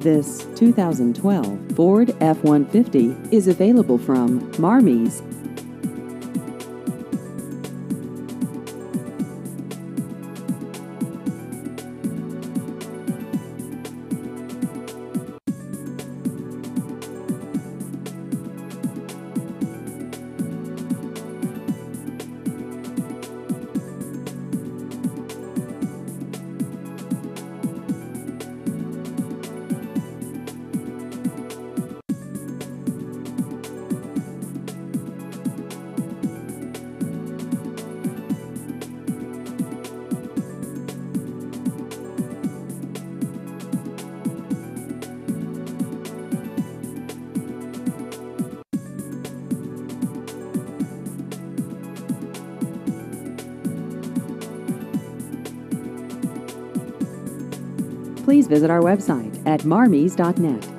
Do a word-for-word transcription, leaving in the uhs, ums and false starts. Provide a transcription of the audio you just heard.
This two thousand twelve Ford F one fifty is available from Marmies. Please visit our website at marmies dot net.